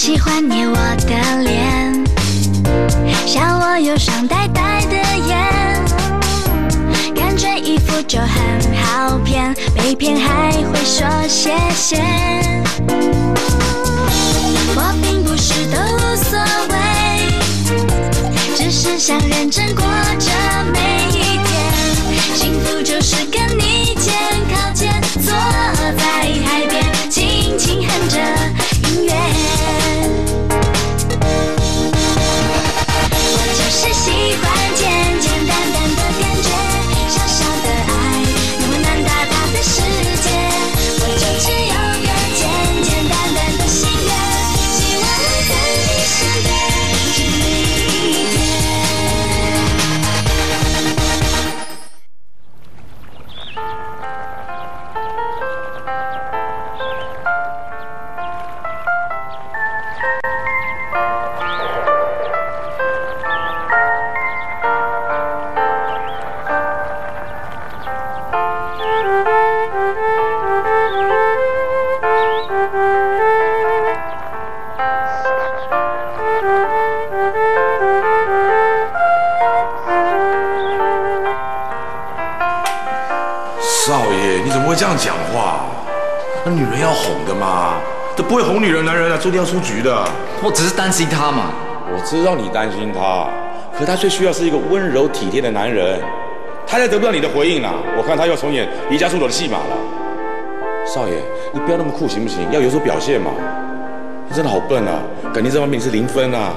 喜欢捏我的脸，笑我有双呆呆的眼，感觉一副就很好骗，被骗还会说谢谢。我并不是都无所谓，只是想认真过着每一天，幸福就是跟你肩靠肩，坐在海边，轻轻哼着音乐。我就是喜欢简简单单的感觉，小小的爱能温暖大大的世界。我就只有个简简单单的心愿，希望能在你身边只每一天。 这样讲话，那女人要哄的嘛，这不会哄女人，男人啊，注定要出局的。 我只是担心他嘛。 我知道你担心他，可他最需要是一个温柔体贴的男人。他也得不到你的回应啦，我看他要重演离家出走的戏码了。少爷，你不要那么酷行不行？要有所表现嘛。你真的好笨啊，感情这方面你是0分啊。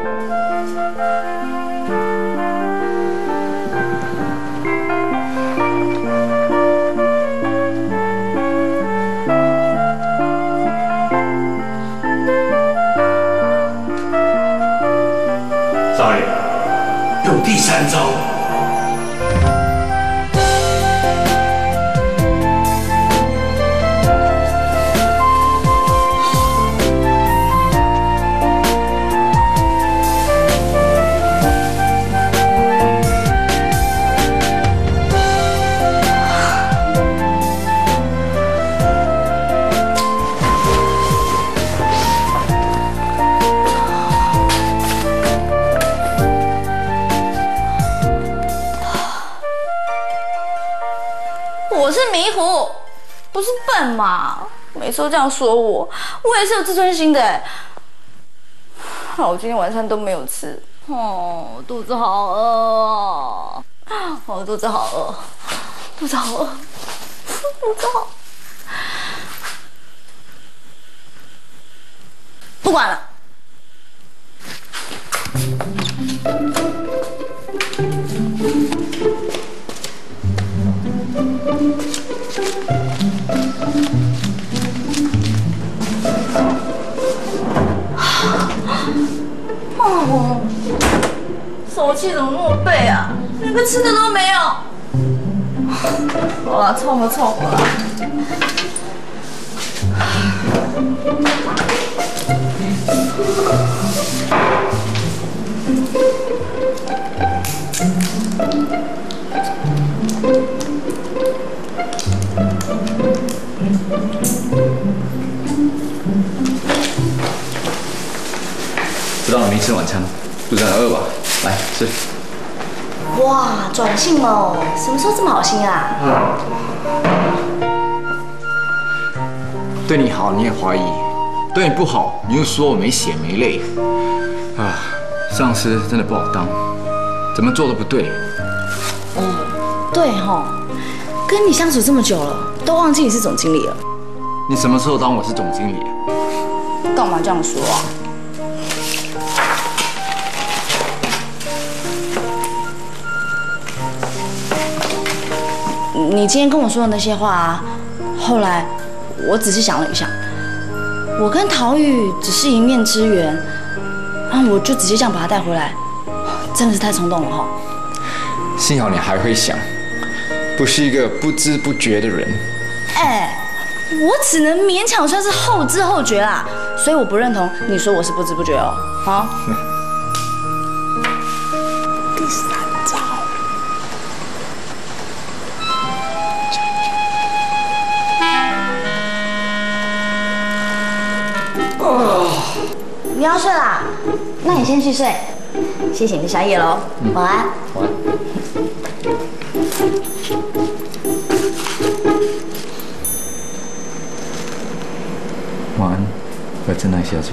第3招， 我是迷糊，不是笨嘛？每次都这样说我，我也是有自尊心的哎。我今天晚上都没有吃，哦，肚子好饿哦，我肚子好饿，肚子好饿，肚子好。不管了。哦，手气怎么那么背啊？连个吃的都没有。好了，凑合凑合了。 知道你没吃晚餐，肚子很饿吧？来吃。 哇，转性哦，什么时候这么好心啊？ 对你好你也怀疑，对你不好你又说我没血没泪，啊，上司真的不好当，怎么做都不对。 对吼，跟你相处这么久了，都忘记你是总经理了。 你什么时候当我是总经理？ 干嘛这样说啊？你今天跟我说的那些话啊，后来我仔细想了一下，我跟陶宇只是一面之缘，啊，我就直接这样把他带回来，真的是太冲动了哈。 幸好你还会想，不是一个不知不觉的人。 哎，我只能勉强算是后知后觉啦，所以我不认同你说我是不知不觉哦，啊。第3招。 你要睡啦？那你先去睡。谢谢你的宵夜喽，晚安。 晚安。晚安，要珍爱小姐。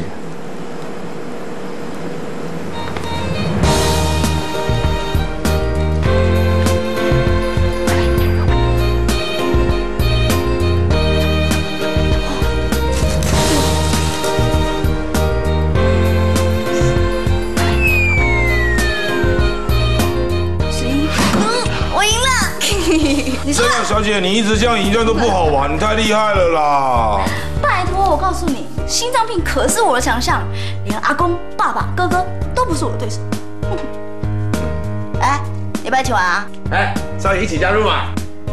这样，小姐，你一直这样赢，这样都不好玩，你太厉害了啦！ 拜托，我告诉你，心脏病可是我的强项，连阿公、爸爸、哥哥都不是我的对手。哎，要不要一起玩啊？ 哎，少爷一起加入嘛！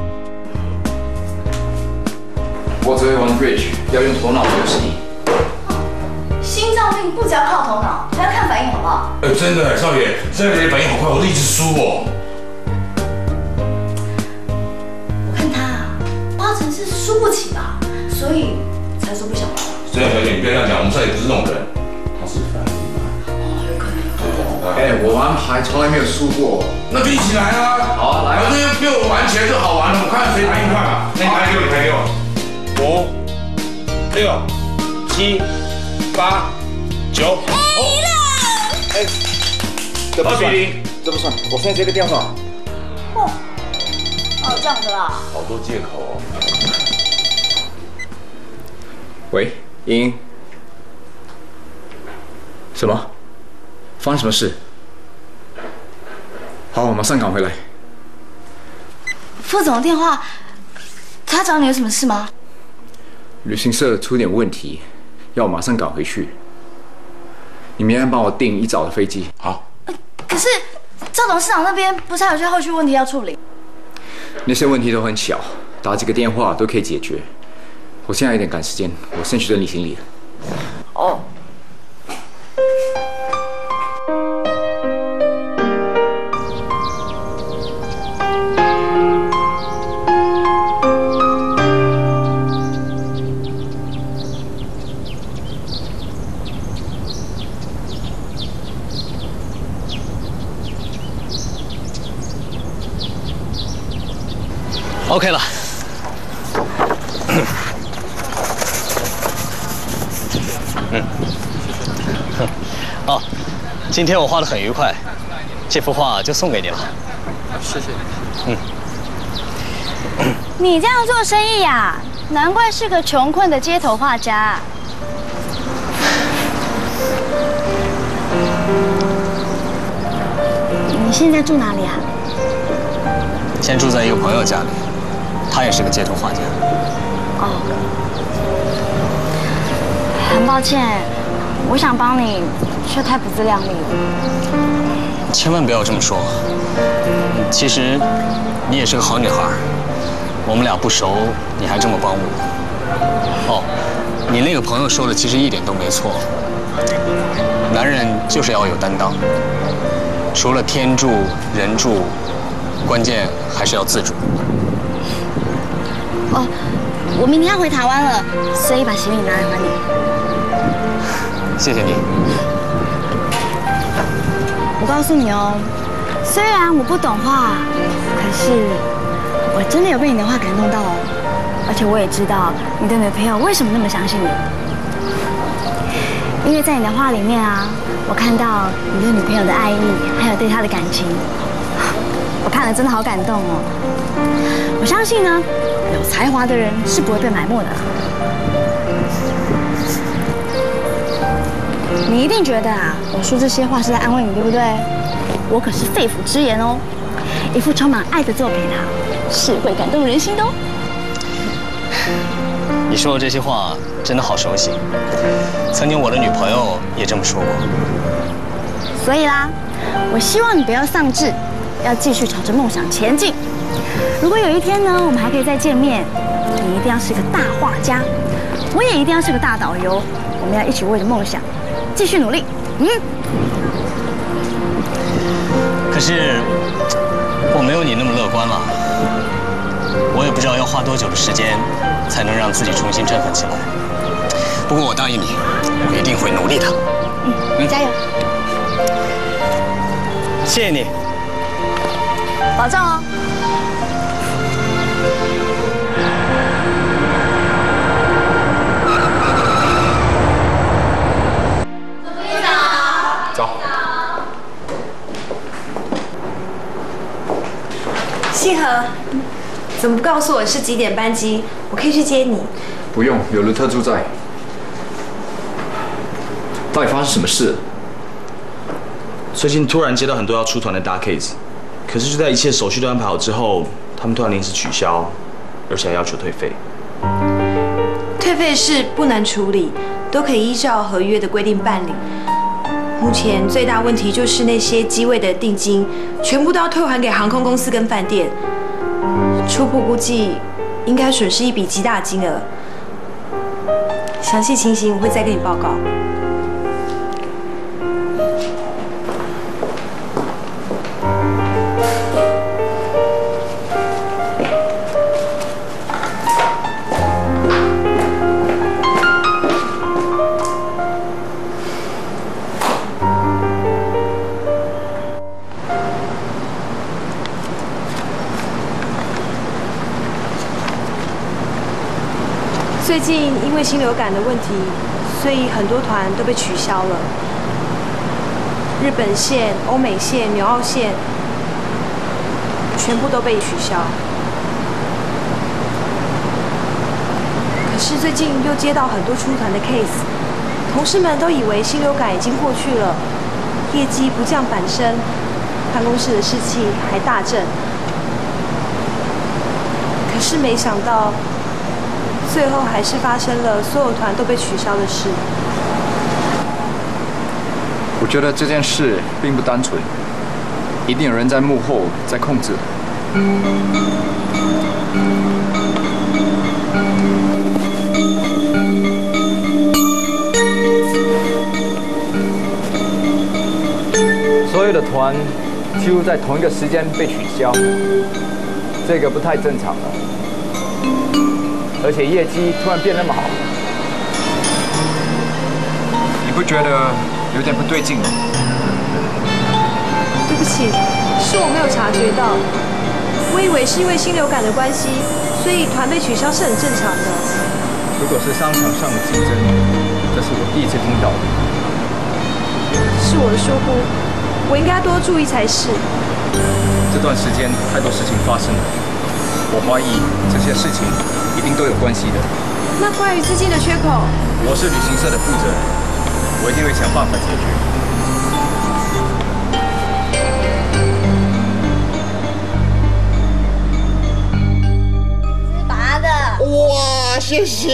我只会玩 bridge， 要用头脑就是你。 心脏病不只要靠头脑，还要看反应，好不好？ 真的，少爷，这个人反应好快，我都一直输哦。 是输不起吧，所以才说不想玩。 这样，小姐，你不要这样讲，我们少爷不是那种人，他是反应慢。 哦，有可能。 哎，我玩牌从来没有输过。 那就一起来啊！ 好啊，来啊！ 这没有玩起来就好玩了，我看谁反应快嘛。那你牌给我，你牌给我。5、6、7、8、9。 哎，赢了！ 哎，这不算 2比0， 这不算。我现在接个电话。 哦，这样的啦。 好多借口哦。 喂，莹莹。什么？发生什么事？好，我马上赶回来。 副总的电话，他找你有什么事吗？ 旅行社出点问题，要我马上赶回去。你明天帮我订一早的飞机。好。 可是赵董事长那边不是还有些后续问题要处理？ 那些问题都很小，打几个电话都可以解决。我现在有点赶时间，我先去整理行李了。 哦。 OK 了。哦，今天我画得很愉快，这幅画就送给你了。 谢谢。 你这样做生意呀，难怪是个穷困的街头画家。你现在住哪里啊？ 先住在一个朋友家里，他也是个街头画家。 哦，很抱歉，我想帮你，却太不自量力了。 千万不要这么说。其实你也是个好女孩，我们俩不熟，你还这么帮我。哦，你那个朋友说的其实一点都没错，男人就是要有担当，除了天助人助，关键还是要自主。 哦，我明天要回台湾了，所以把行李拿来还你。 谢谢你。 我告诉你哦，虽然我不懂画，可是我真的有被你的画感动到哦。而且我也知道你的女朋友为什么那么相信你，因为在你的画里面啊，我看到你对女朋友的爱意，还有对她的感情，我看了真的好感动哦。我相信呢，有才华的人是不会被埋没的。你一定觉得啊，我说这些话是在安慰你，对不对？我可是肺腑之言哦，一幅充满爱的作品啊，是会感动人心的哦。 你说的这些话真的好熟悉，曾经我的女朋友也这么说过。 所以啦，我希望你不要丧志，要继续朝着梦想前进。如果有一天呢，我们还可以再见面，你一定要是个大画家，我也一定要是个大导游，我们要一起为着梦想继续努力。 可是我没有你那么乐观了，我也不知道要花多久的时间才能让自己重新振奋起来。不过我答应你，我一定会努力的。 加油！ 谢谢你。 保重哦。 走。 信和，怎么不告诉我是几点班机？我可以去接你。 不用，有人特助在。到底发生什么事？ 最近突然接到很多要出团的大 case， 可是就在一切手续都安排好之后，他们突然临时取消，而且还要求退费。 退费是不难处理，都可以依照合约的规定办理。目前最大问题就是那些机位的定金，全部都要退还给航空公司跟饭店。初步估计，应该损失一笔极大的金额。详细情形我会再跟你报告。最近因为新流感的问题，所以很多团都被取消了。日本线、欧美线、纽澳线全部都被取消。可是最近又接到很多出团的 case， 同事们都以为新流感已经过去了，业绩不降反升，办公室的士气还大振。可是没想到。最后还是发生了所有团都被取消的事。 我觉得这件事并不单纯，一定有人在幕后在控制。所有的团几乎在同一个时间被取消，这个不太正常了。而且业绩突然变那么好，你不觉得有点不对劲吗？ 对不起，是我没有察觉到，我以为是因为新流感的关系，所以团被取消是很正常的。 如果是商场上的竞争，这是我第一次听到的。 是我的疏忽，我应该多注意才是。 这段时间太多事情发生了，我怀疑这些事情一定都有关系的。 那关于资金的缺口， 我是旅行社的负责人，我一定会想办法解决。 是拔的。 哇，谢谢。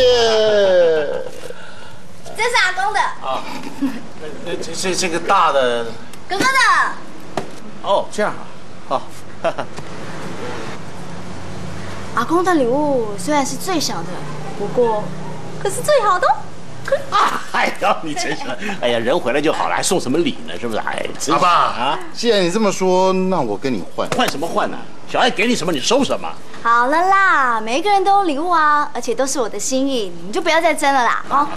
这是阿公的。 啊，这个大的。 哥哥的。 哦，这样啊，好。 阿公的礼物虽然是最小的，不过可是最好的。 哎呀，你真是，哎呀，人回来就好了，还送什么礼呢？是不是？哎， 阿爸啊，既然你这么说，那我跟你换。 换什么换呢？小爱给你什么，你收什么。 好了啦，每一个人都有礼物啊，而且都是我的心意，你们就不要再争了啦啊！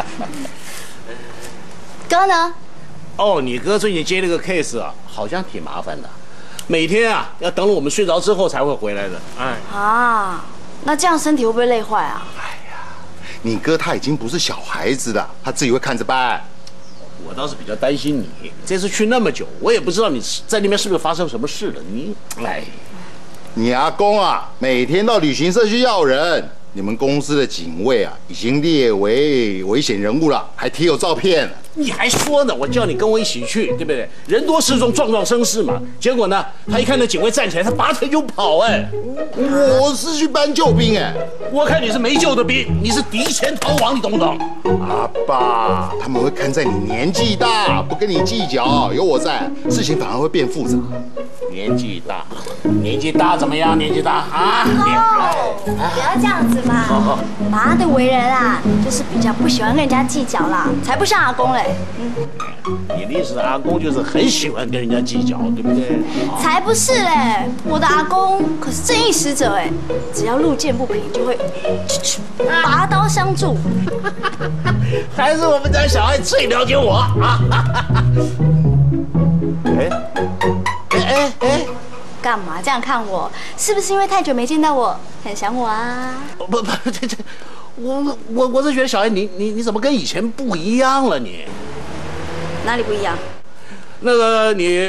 哥呢？ 哦，你哥最近接了个 case 啊，好像挺麻烦的。每天啊，要等我们睡着之后才会回来的。哎啊，那这样身体会不会累坏啊？ 哎呀，你哥他已经不是小孩子了，他自己会看着办。 我倒是比较担心你，这次去那么久，我也不知道你在那边是不是发生什么事了。哎， 你阿公啊，每天到旅行社去要人。你们公司的警卫啊，已经列为危险人物了，还贴有照片。 你还说呢？我叫你跟我一起去，对不对？人多势众，壮壮声势嘛。结果呢，他一看那警卫站起来，他拔腿就跑。哎， 我是去搬救兵哎。 我看你是没救的兵，你是敌前逃亡，你懂不懂？ 阿爸，他们会看在你年纪大，不跟你计较，有我在，事情反而会变复杂。 年纪大，年纪大怎么样？年纪大啊！ 不要这样子嘛。妈的为人啊，就是比较不喜欢跟人家计较啦，才不像阿公嘞。 你的意思，阿公就是很喜欢跟人家计较，对不对？ 才不是嘞，我的阿公可是正义使者哎，只要路见不平就会拔刀相助。 还是我们家小爱最了解我啊！哎， 干嘛这样看我？是不是因为太久没见到我，很想我啊？ 不，这，我是觉得小爱你怎么跟以前不一样了你？ 哪里不一样？ 那个你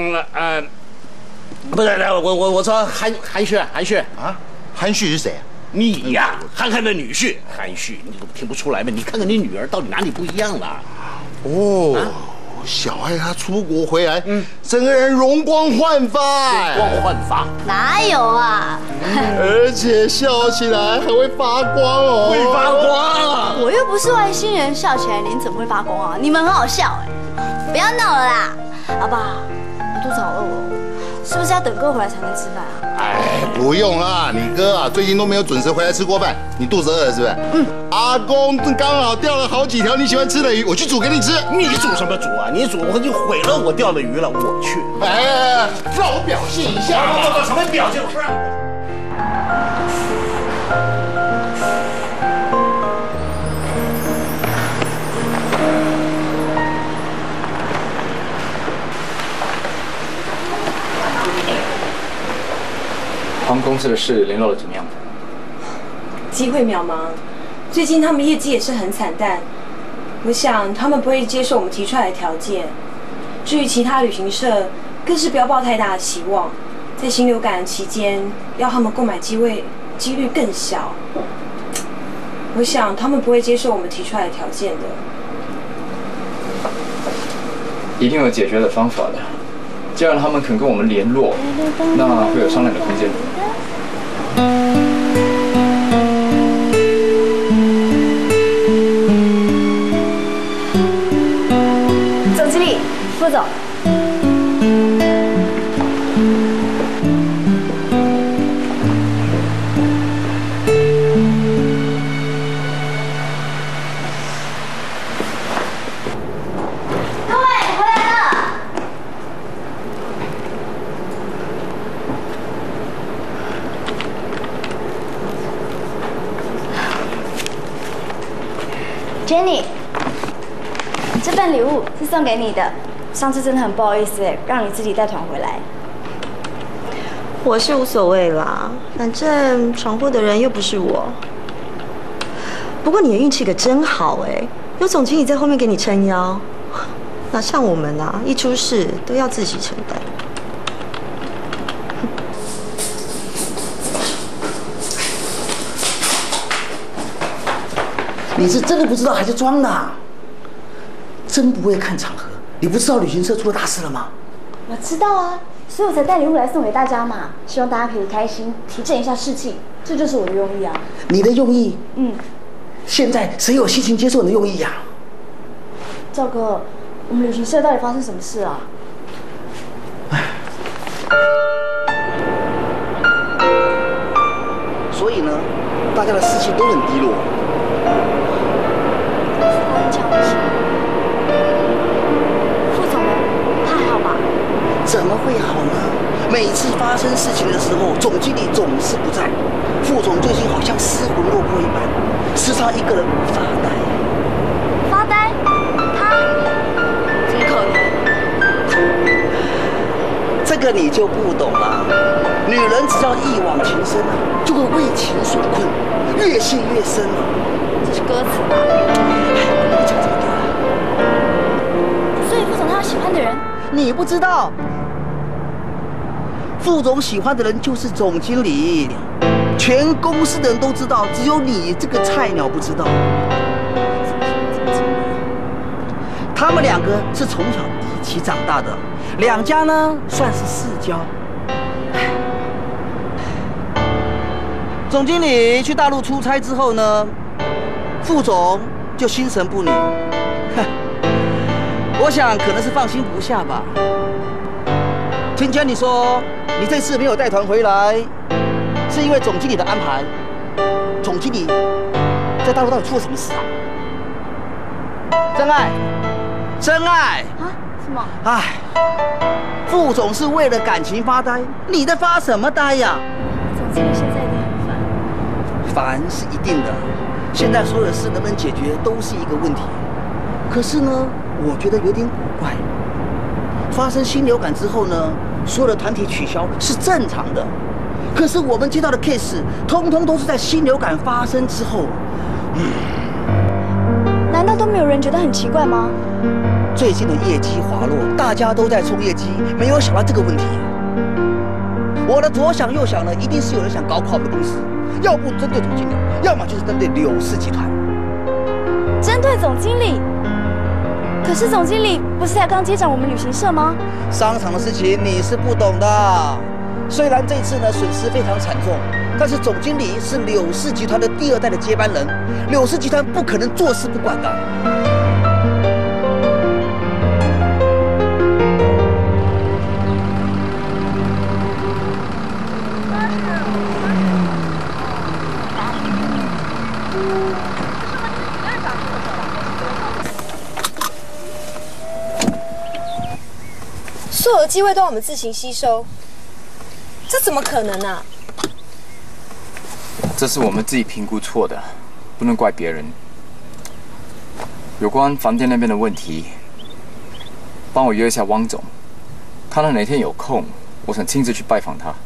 不是，我说韩旭啊，韩旭是谁啊？ 你呀，憨憨的女婿韩旭，你都听不出来吗？你看看你女儿到底哪里不一样了？ 哦，小爱她出国回来，整个人容光焕发， 哪有啊？ 而且笑起来还会发光哦， 会发光啊！ 我又不是外星人，笑起来脸怎么会发光啊？你们很好笑哎，不要闹了啦，好不好？我肚子好饿哦，是不是要等哥回来才能吃饭啊？ 哎，不用啦，你哥啊最近都没有准时回来吃过饭，你肚子饿了是不是？阿公刚好钓了好几条你喜欢吃的鱼，我去煮给你吃。 你煮什么煮啊？你煮我就毁了我钓的鱼了，我去。 哎，让我表现一下。 什么表现？不让。 航空公司的事联络的怎么样？ 机会渺茫，最近他们业绩也是很惨淡。我想他们不会接受我们提出来的条件。至于其他旅行社，更是不要抱太大的期望。在新流感期间，要他们购买机位几率更小。我想他们不会接受我们提出来的条件的。 一定有解决的方法的。既然他们肯跟我们联络，那会有商量的空间。 总经理，副总。Jenny， 这份礼物是送给你的。上次真的很不好意思让你自己带团回来。 我是无所谓啦，反正闯祸的人又不是我。不过你的运气可真好有总经理在后面给你撑腰。哪像我们啊，一出事都要自己承担。 你是真的不知道还是装的？真不会看场合，你不知道旅行社出了大事了吗？ 我知道啊，所以我才带礼物来送给大家嘛，希望大家可以开心，提振一下士气，这就是我的用意啊。 你的用意？现在谁有心情接受你的用意呀？ 赵哥，我们旅行社到底发生什么事啊？ 所以呢，大家的士气都很低落。 副总呢？他还好吧？ 怎么会好呢？每次发生事情的时候，总经理总是不在，副总最近好像失魂落魄一般，时常一个人发呆。 发呆？他？怎么可能？ 这个你就不懂了。女人只要一往情深就会为情所困，越陷越深这是歌词吧？ 你讲这个啊？ 所以副总他有喜欢的人？ 你不知道？副总喜欢的人就是总经理，全公司的人都知道，只有你这个菜鸟不知道。他们两个是从小一起长大的，两家呢算是世交。总经理去大陆出差之后呢，副总就心神不宁。我想可能是放心不下吧。听见你说你这次没有带团回来，是因为总经理的安排。总经理在大陆到底出了什么事啊？真爱，真爱啊？什么？ 哎，副总是为了感情发呆，你在发什么呆呀？ 总经理现在一定很烦。 烦是一定的， 现在所有的事能不能解决都是一个问题。可是呢，我觉得有点古怪。发生新流感之后呢，所有的团体取消是正常的。可是我们接到的 case， 通通都是在新流感发生之后。 难道都没有人觉得很奇怪吗？ 最近的业绩滑落，大家都在冲业绩，没有想到这个问题。我的左想右想呢，一定是有人想搞垮我们的公司，要不针对总经理，要么就是针对柳氏集团。 针对总经理？可是总经理不是才刚接掌我们旅行社吗？ 商场的事情你是不懂的。虽然这次呢损失非常惨重，但是总经理是柳氏集团的第2代的接班人，柳氏集团不可能坐视不管的。 所有的机会都要我们自行吸收，这怎么可能啊？ 这是我们自己评估错的，不能怪别人。有关饭店那边的问题，帮我约一下汪总，看他哪天有空，我想亲自去拜访他。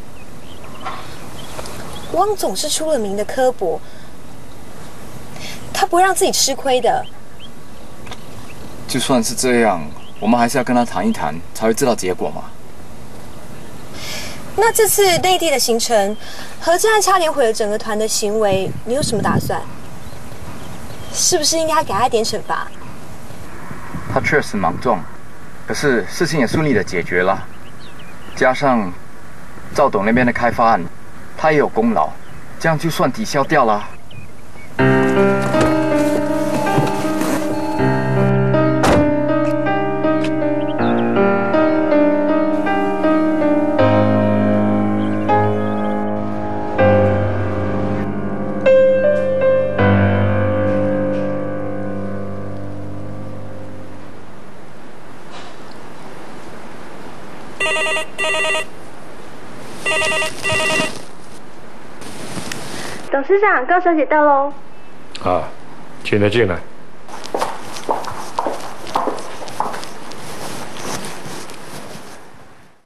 汪总是出了名的刻薄，他不会让自己吃亏的。 就算是这样，我们还是要跟他谈一谈，才会知道结果嘛。 那这次内地的行程和这样差点毁了整个团的行为，你有什么打算？是不是应该给他一点惩罚？ 他确实莽撞，可是事情也顺利的解决了，加上赵董那边的开发案，他也有功劳，这样就算抵消掉了。 董事长，高小姐到喽。 啊，请她进来。